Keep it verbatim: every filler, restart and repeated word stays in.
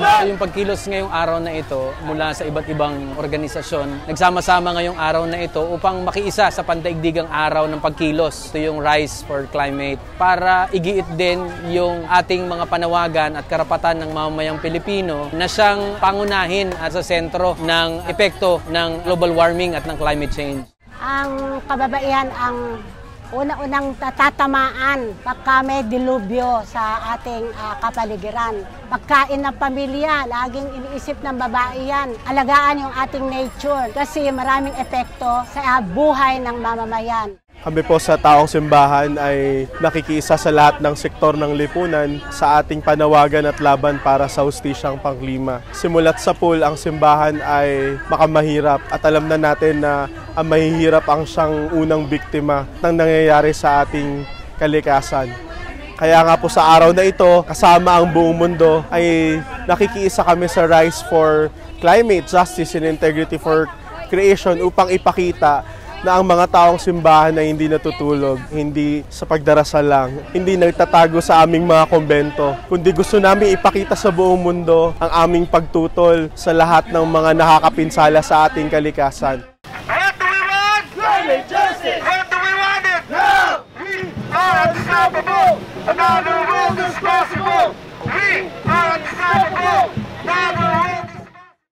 Yung pagkilos ngayong araw na ito mula sa iba't ibang organisasyon, nagsama-sama ngayong araw na ito upang makiisa sa pandaigdigang araw ng pagkilos. Ito yung Rise for Climate para igiit din yung ating mga panawagan at karapatan ng mamamayang Pilipino na siyang pangunahin at sa sentro ng epekto ng global warming at ng climate change. Ang kababaihan ang una-unang tatamaan pagka may dilubyo sa ating uh, kapaligiran. Pagkain ng pamilya, laging iniisip ng babae yan. Alagaan yung ating nature kasi maraming epekto sa uh, buhay ng mamamayan. Kami po sa Taong Simbahan ay nakikiisa sa lahat ng sektor ng lipunan sa ating panawagan at laban para sa hustisyang pangklima. Simulat sa pool, ang simbahan ay makamahirap at alam na natin na ang mahihirap ang siyang unang biktima ng nangyayari sa ating kalikasan. Kaya nga po sa araw na ito, kasama ang buong mundo, ay nakikiisa kami sa Rise for Climate, Justice and Integrity for Creation upang ipakita na ang mga taong simbahan na hindi natutulog, hindi sa pagdarasal lang, hindi nagtatago sa aming mga kumbento, kundi gusto namin ipakita sa buong mundo ang aming pagtutol sa lahat ng mga nakakapinsala sa ating kalikasan.